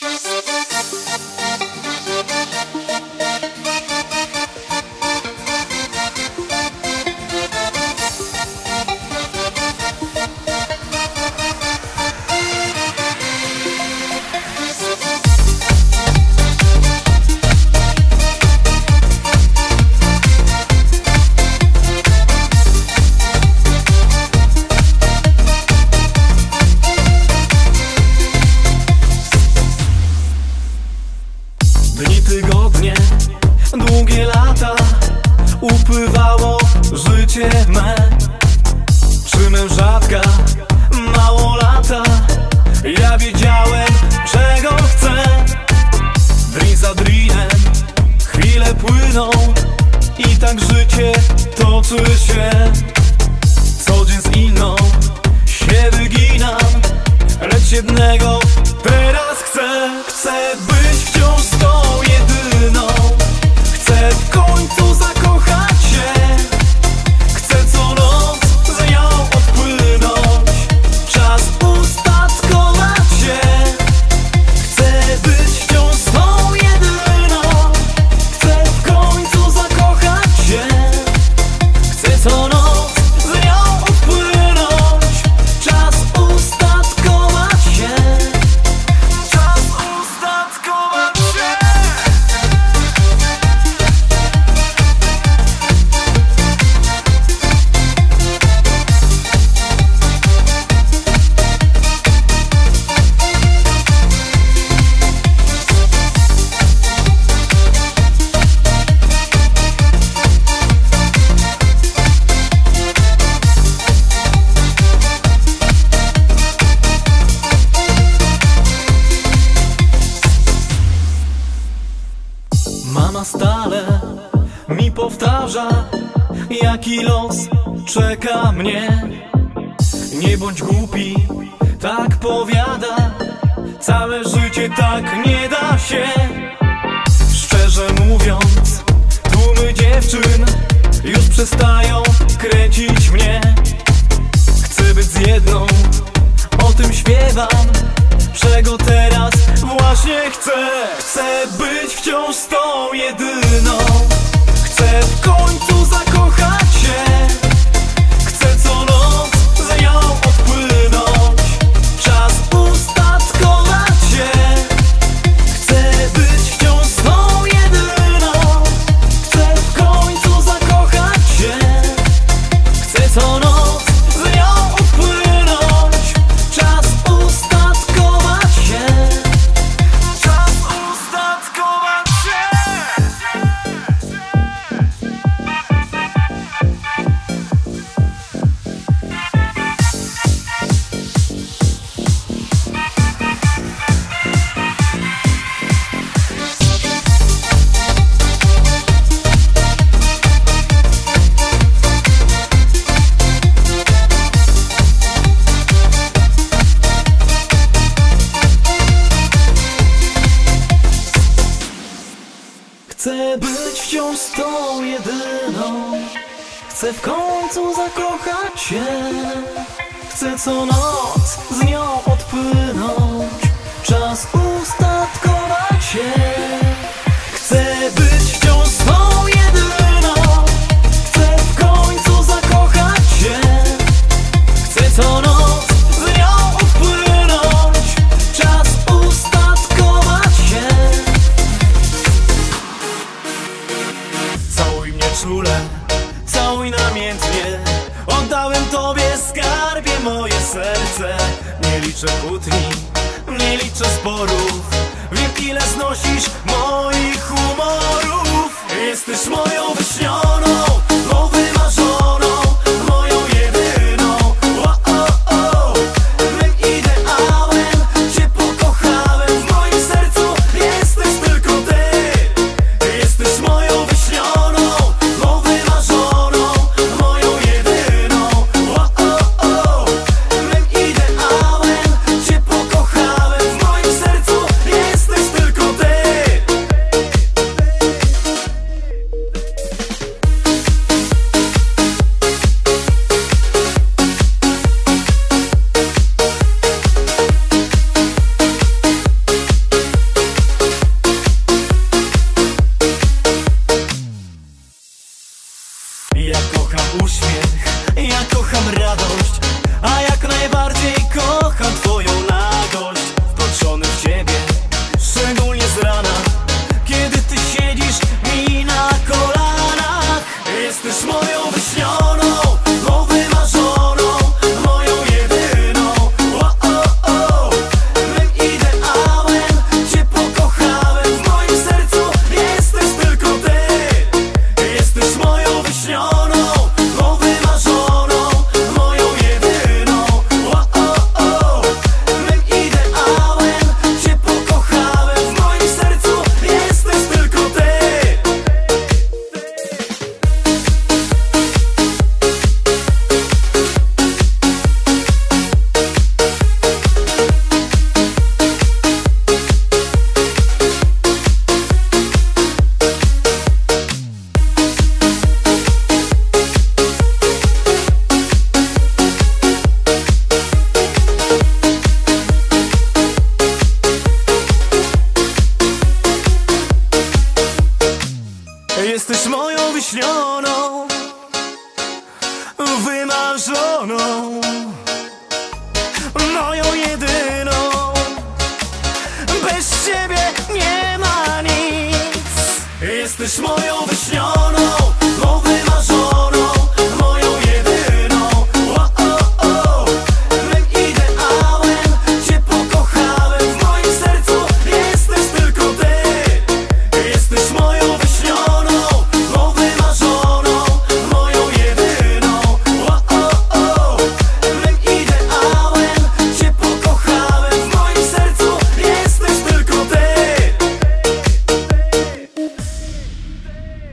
Dni, tygodnie, długie lata, upływało życie me. Czy mężatka, mało lata, ja wiedziałem, czego chcę. Dzień za dniem, chwile płyną i tak życie toczy się. Co dzień z inną się wyginam, lecz jednego teraz chcę. Chcę być wciąż z tą jedyną. Chcę w końcu zakochać się. Chcę co noc z nią odpłynąć, czas ustatkować się. Chcę być wciąż z tą jedyną. Chcę w końcu zakochać się. Chcę co noc z nią odpłynąć, czas ustatkować się. Czas ustatkować się. Mama stale mi powtarza, jaki los czeka mnie. Nie bądź głupi, tak powiada, całe życie tak nie da się. Szczerze mówiąc, tłumy dziewczyn już przestają kręcić mnie. Chcę być z jedną, o tym śpiewam, czego teraz właśnie chcę. Chcę być wciąż z tą jedyną. Chcę w końcu zakochać się. Chcę co noc z nią odpłynąć, czas ustatkować się. Chcę być wciąż z tą jedyną. Chcę w końcu zakochać się. Chcę co noc z nią odpłynąć, czas ustatkować się. Czas ustatkować się. Chcę być wciąż z tą jedyną. Chcę w końcu zakochać się. Chcę co noc z nią odpłynąć, czas ustatkować się. Chcę być wciąż z tą jedyną. Chcę w końcu zakochać się. Chcę co noc z nią odpłynąć, czas ustatkować się. Całuj mnie czule, całuj namiętnie. Oddałem tobie skarbie moje serce. Nie liczę kłótni, nie liczę sporów. Wiem ile znosisz moich humorów. Jesteś moją wyśnioną, moją wymarzoną, moją jedyną. Mym ideałem cię pokochałem. W moim sercu jesteś tylko ty. Jesteś moją wyśnioną, moją wymarzoną, moją jedyną. Mym ideałem cię pokochałem. W moim sercu jesteś tylko ty. bez ciebie nie ma nic. Jesteś moją wyśnioną, mą wymarzoną, moją jedyną. Mym ideałem cię pokochałem, w moim sercu jesteś tylko ty. Jesteś moją wyśnioną, mą wymarzoną, moją jedyną. Mym ideałem cię pokochałem, w moim sercu jesteś tylko ty.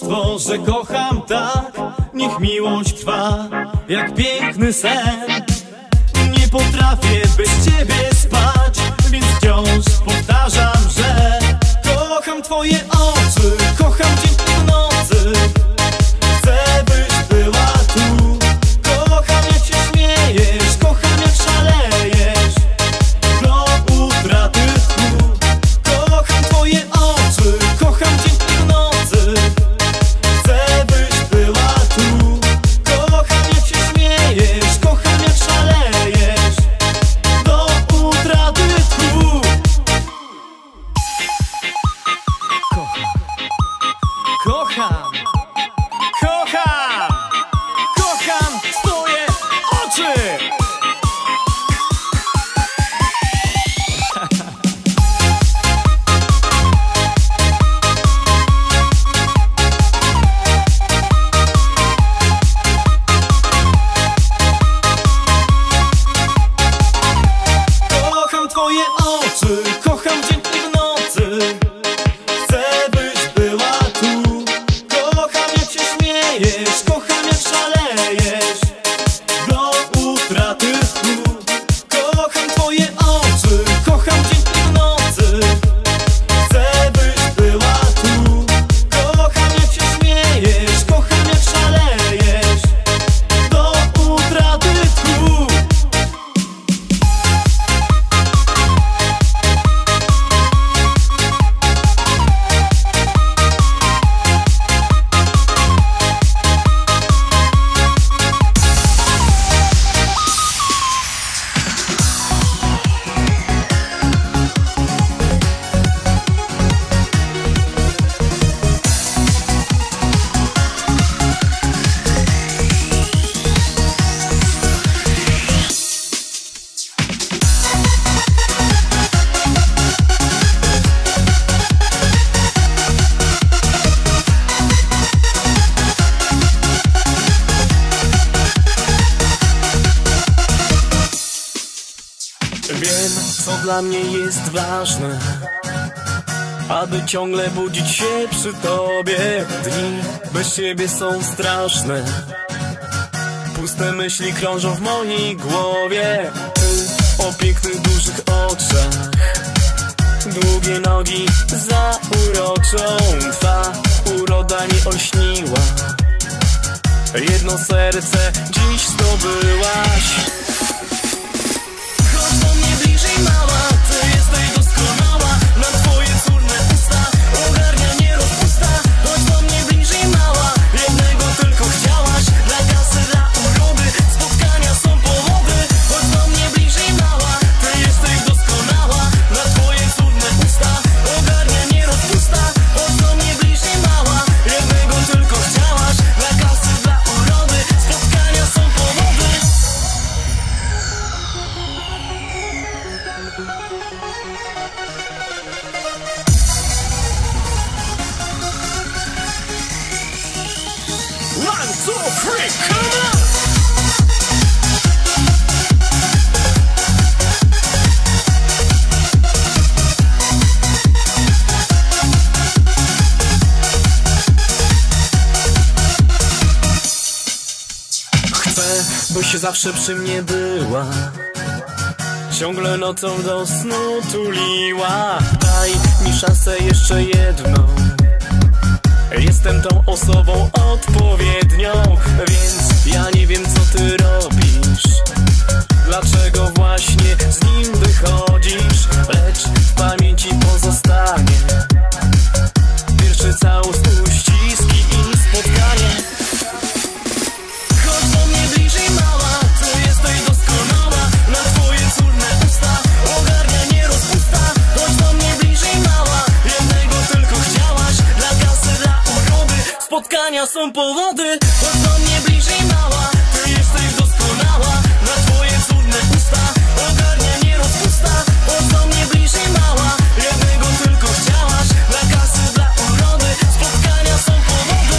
kłamstwo, że kocham tak. Niech miłość trwa jak piękny sen. Nie potrafię bez ciebie spać, więc wciąż powtarzam, że kocham twoje oczy, kocham dzień i nocy. Chcę, byś była tu. Kocham jak się śmiejesz, kocham jak szalejesz do utraty tchu. Kocham twoje oczy, kocham dzień i nocy. Chcę, byś była tu. Kocham jak się śmiejesz, kocham jak szalejesz do utraty tchu. Kocham, kocham, kocham twoje oczy. Kocham twoje oczy, kocham dzień i w nocy. Chcę, byś była tu. Kocham jak się śmiejesz, kocham jak szalejesz do utraty tchu. Kocham twoje oczy, kocham dzień i w nocy. Chcę, byś była tu. Kocham jak się śmiejesz, kocham jak szalejesz do utraty tchu. Wiem, co dla mnie jest ważne, aby ciągle budzić się przy tobie. Dni bez ciebie są straszne, puste myśli krążą w mojej głowie. Ty o pięknych, dużych oczach, długie nogi zauroczą. Twa uroda mnie olśniła, jedno serce dziś zdobyłaś. Chodź do mnie bliżej, mała, ty jesteś doskonała. Na twoje cudne usta ogarnia nie rozpusta. Chodź do mnie bliżej, mała, jednego tylko chciałaś. Dla kasy, dla urody, spotkania są powody. Chodź do mnie bliżej, mała, ty jesteś doskonała. Na twoje cudne usta ogarnia nie rozpusta. Chodź do mnie bliżej, mała, jednego tylko chciałaś. Dla kasy, dla urody, spotkania są powody. One, two, three, come on! Chcę, byś zawsze przy mnie była, ciągle nocą do snu tuliła. Daj mi szansę jeszcze jedną, jestem tą osobą odpowiednią. Więc ja nie wiem, co ty robisz, dlaczego właśnie z nim wychodzisz. Lecz w pamięci pozostanie pierwszy całus, uściski i spotkanie. Chodź do mnie bliżej, mała, ty jesteś doskonała. Na twoje cudne usta ogarnia nie rozpusta. Chodź do mnie bliżej, mała, jednego tylko chciałaś. Dla kasy, dla urody, spotkania są powody. Chodź do mnie bliżej, mała, ty jesteś doskonała. Na twoje cudne usta ogarnia nie rozpusta. Chodź do mnie bliżej, mała, jednego tylko chciałaś. Dla kasy, dla urody, spotkania są powody.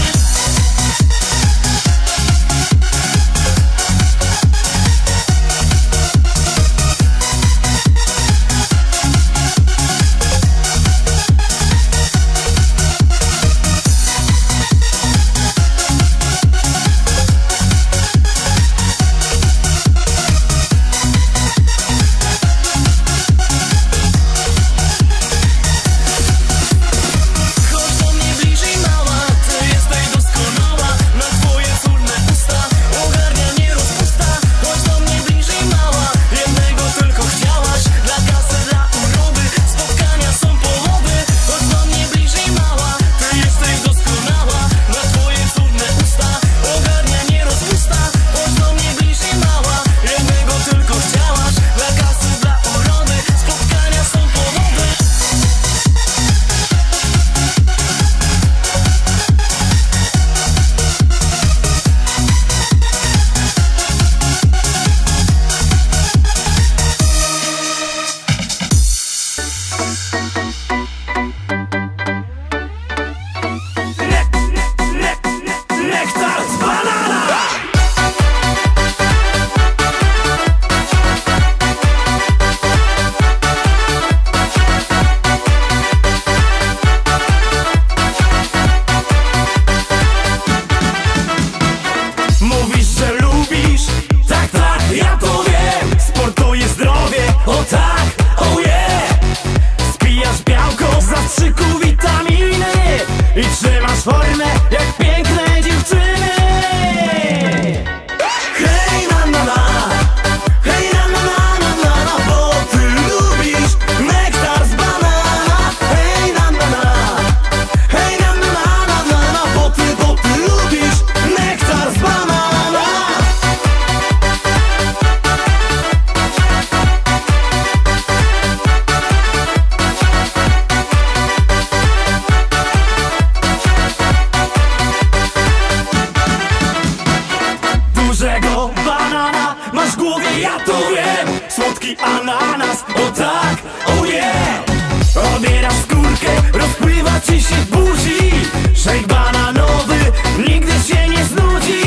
słodki ananas. O tak, o nie, obierasz skórkę, rozpływa ci się w buzi. Shake bananowy nigdy się nie znudzi.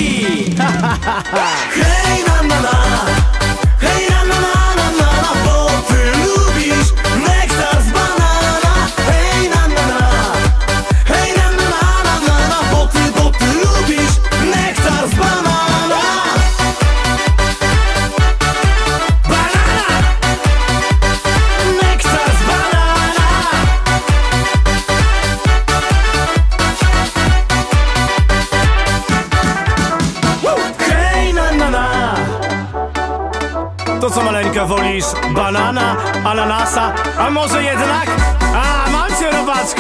Hej na na na, hej na na na na na, bo ty lubisz nektar z banana. Hej na na na, hej na na na na na, bo ty lubisz nektar z banana. Banana, nektar z banana. Hej na na na. To co, maleńka, wolisz banana, ananasa, a może jednak? A, mam cię, robaczku.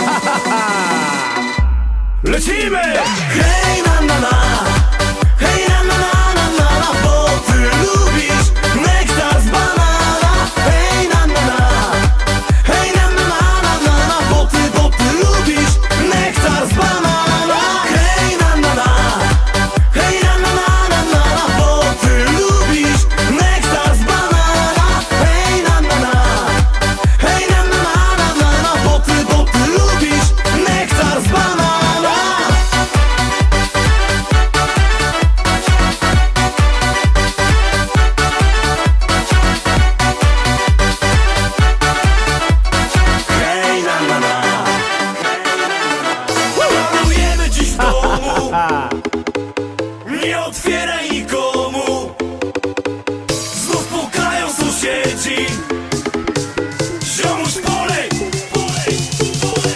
Lecimy! Hej na na na, hej na na na na na, bo ty lubisz nektar z banana. Hej na na na, hej na na na na na, bo ty lubisz nektar z banana. Hej na na na, hej na na na na na, bo ty lubisz nektar z banana. Hej na na na, hej na na na na, bo ty lubisz nektar z banana. Hej na na na. Planujemy dziś w domu, nie otwieraj nikomu. Znów pukają sąsiedzi. Ziomuś, polej, polej, polej.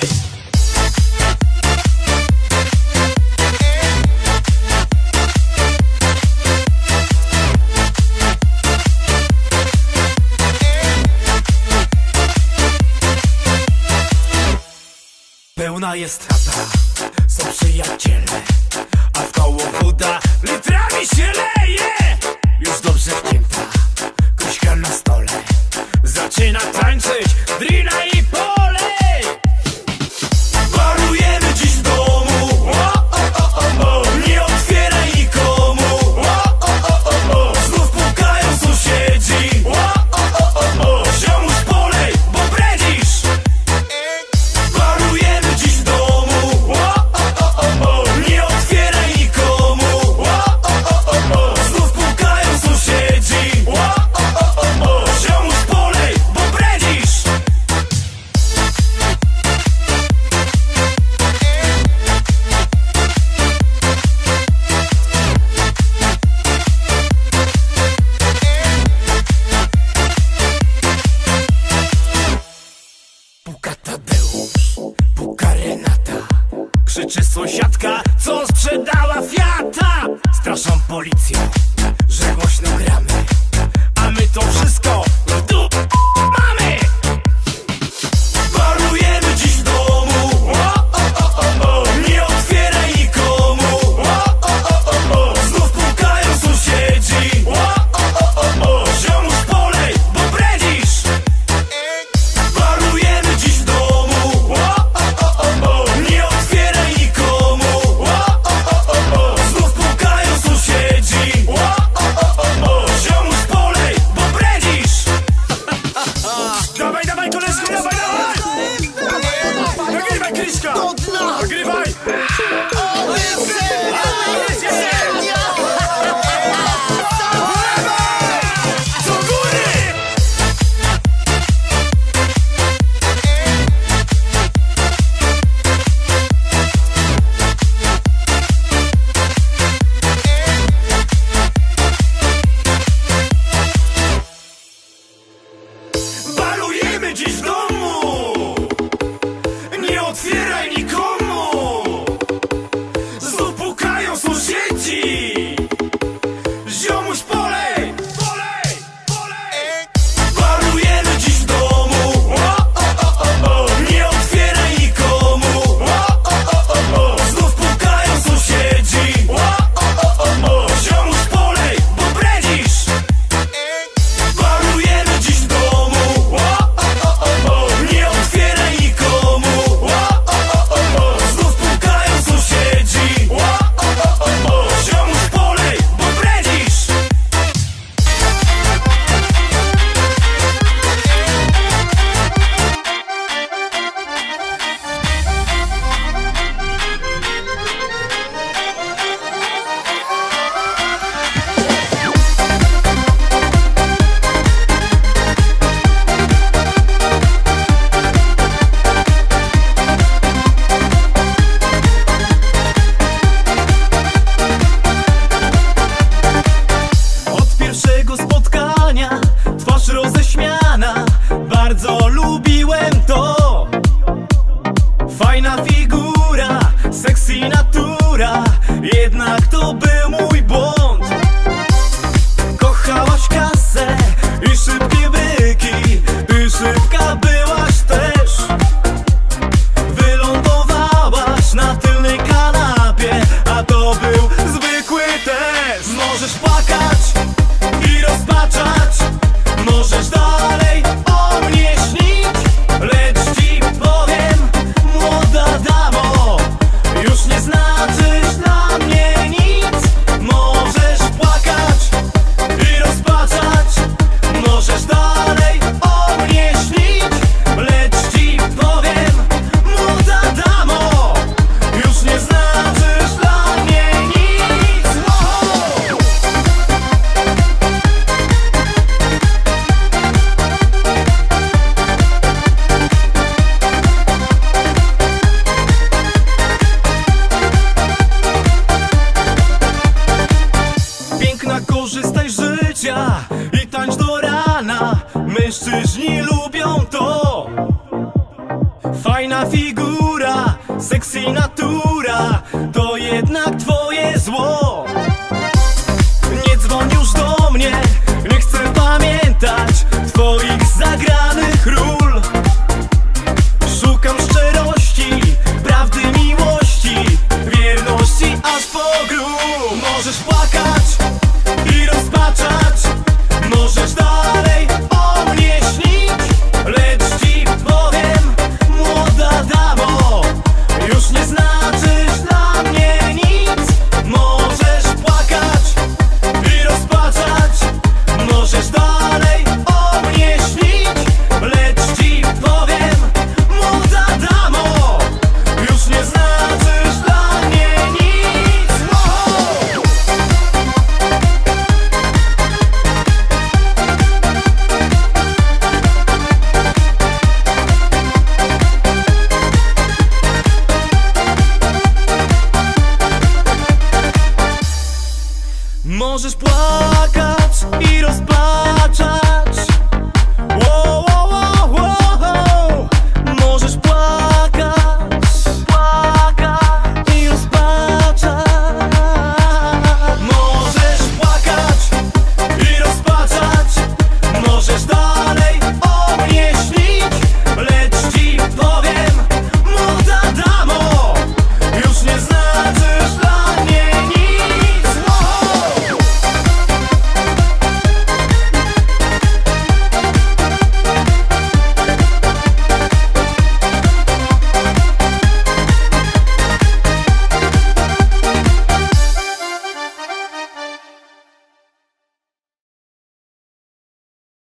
Pełna jest chata, są przyjaciele, a w koło woda litrami się leje. Już dobrze wcięta, kuśka na stole, zaczyna tańczyć drina i polej. Warujemy dziś w domu, nie otwieraj nikomu. Znów pukają sąsiedzi. Ziomuś, polej, bo bredzisz. Warujemy dziś w domu, nie otwieraj nikomu. Znów pukają sąsiedzi. Ziomuś, polej, bo bredzisz. Puka Tadeusz, puka Renata, krzyczy sąsiadka, co sprzedała Fiata. Straszą policją, że głośno gramy, a my to wszystko w dół mamy. Warujemy dziś w domu, nie otwieraj nikomu. Znów pukają sąsiedzi. Ziomuś, polej, bo bredzisz. Warujemy dziś w domu, nie otwieraj nikomu. Znów pukają sąsiedzi. Ziomuś, polej, bo bredzisz. jednak to był mój błąd. Kochałaś kasę i szybkie bryki, ty szybka byłaś też. Wylądowałaś na tylnej kanapie, a to był zwykły test. Możesz płakać i rozpaczać, możesz dalej o mnie śnić, lecz ci powiem, młoda damo, już nie znaczysz dla mnie nic. Możesz płakać i rozpaczać, możesz dalej o mnie śnić, lecz ci powiem, młoda damo, już nie znaczysz dla mnie nic. Piękna, korzystaj z życia i tańcz do rana, mężczyźni lubią to. Fajna figura, sexy natura, to jednak twoje zło. Nie dzwoń już do mnie, nie chcę pamiętać twoich zagranych ról. Szukam szczerości, prawdy, miłości, wierności aż po grób. Możesz płakać i rozpaczać, możesz dalej o mnie śnić, lecz ci powiem, młoda damo, już nie znaczysz dla mnie nic. Możesz płakać i rozpaczać, możesz dalej o mnie śnić, lecz ci powiem, młoda damo, już nie znaczysz dla mnie nic. Możesz płakać